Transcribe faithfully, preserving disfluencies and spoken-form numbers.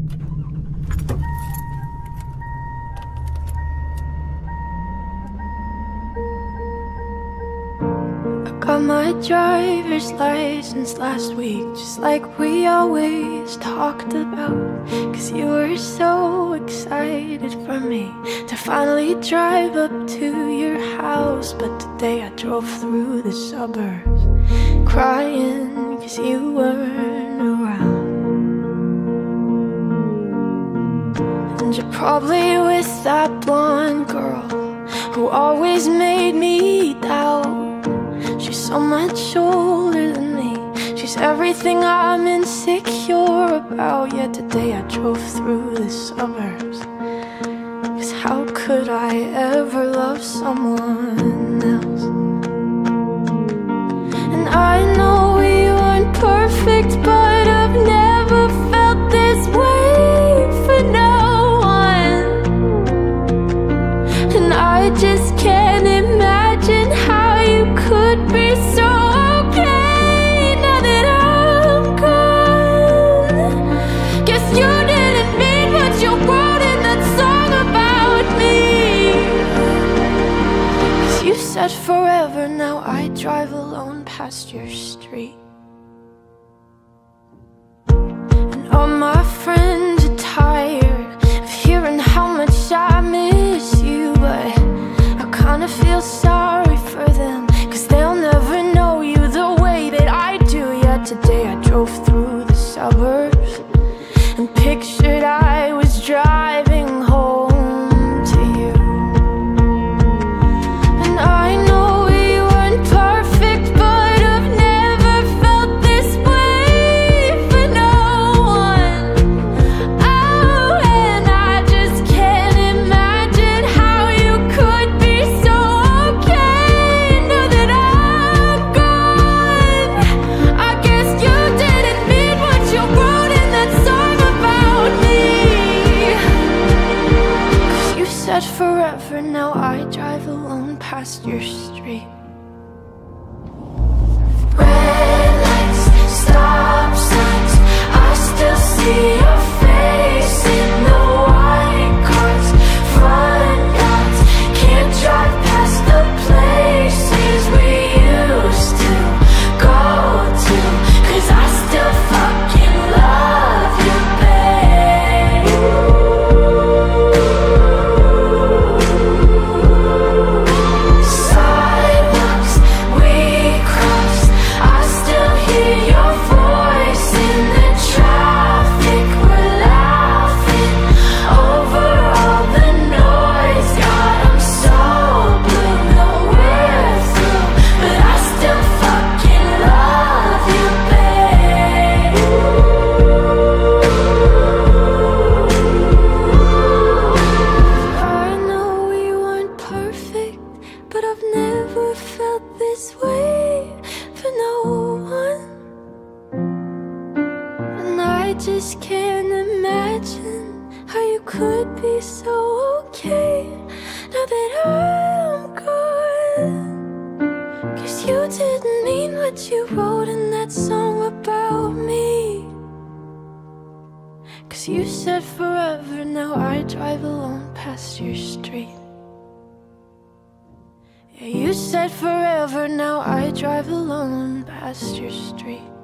Got my driver's license last week, just like we always talked about. Cause you were so excited for me to finally drive up to your house. But today I drove through the suburbs crying cause you weren't around. And you're probably with that blonde girl who always made me doubt. She's so much older than me, she's everything I'm insecure about. Yet today I drove through the suburbs, cause how could I ever love someone else? And I know we weren't perfect, but I've never felt this way for no one. And I just can't imagine how you could be so okay now that I'm gone. Guess you didn't mean what you wrote in that song about me. Cause you said forever, now I drive alone past your street. And all my friends are tired of hearing how much I miss you, but I kinda feel sorry for them, cause they'll never know you the way that I do. Yet today I drove through the suburbs and pictured I was driving home to you. And I know we weren't perfect, but I've never felt this way for no one. Oh, and I just can't imagine how you could be so okay now that I'm gone. I guess you didn't mean what you wrote in that song about me. Cause you said forever, now I drive alone past your street. Red lights, stop signs, I still see your face in the white cars, front yards. Can't drive past the places we used to go to, cause I still fucking love you, babe. Sidewalks we crossed, I still hear your voice in the traffic. We're laughing over all the noise. God, I'm so blue, no we're through, but I still fucking love you, babe. I know we weren't perfect, but I've never felt this way for no one. And I just can't imagine how you could be so okay now that I'm gone. Cause you didn't mean what you wrote in that song about me. Cause you said forever, now I drive alone past your street. Yeah, you said forever, now I drive alone past your street.